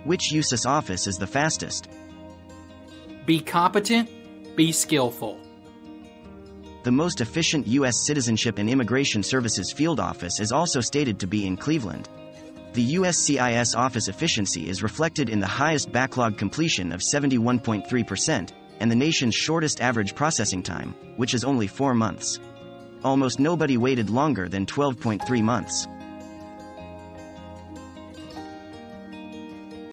Which Uscis office is the fastest? Be competent, be skillful. The most efficient U.S. Citizenship and Immigration Services field office is also stated to be in Cleveland. The USCIS office efficiency is reflected in the highest backlog completion of 71.3%, and the nation's shortest average processing time, which is only 4 months. Almost nobody waited longer than 12.3 months.